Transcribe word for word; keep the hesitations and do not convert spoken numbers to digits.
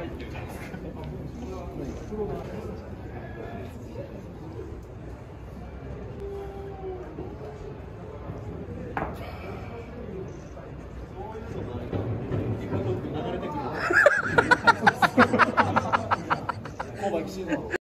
ってるじゃないですか。流れてくる。